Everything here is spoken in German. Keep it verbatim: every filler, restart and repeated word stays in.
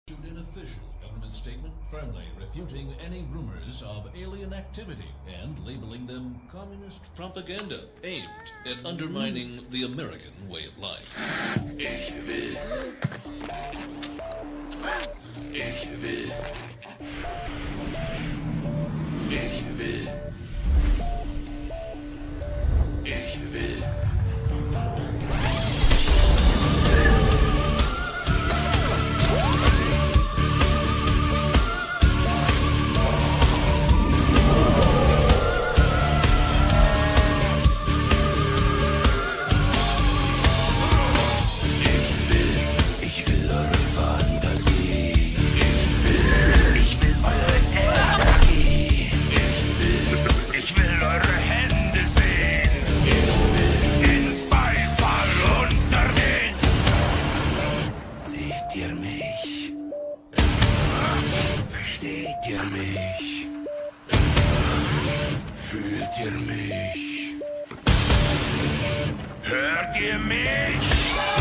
issued an official government statement firmly refuting any rumors of alien activity and labeling them communist propaganda aimed at undermining the American way of life. Ich will. Ich will. Ich will. Ich will. Versteht ihr mich? Fühlt ihr mich? Hört ihr mich?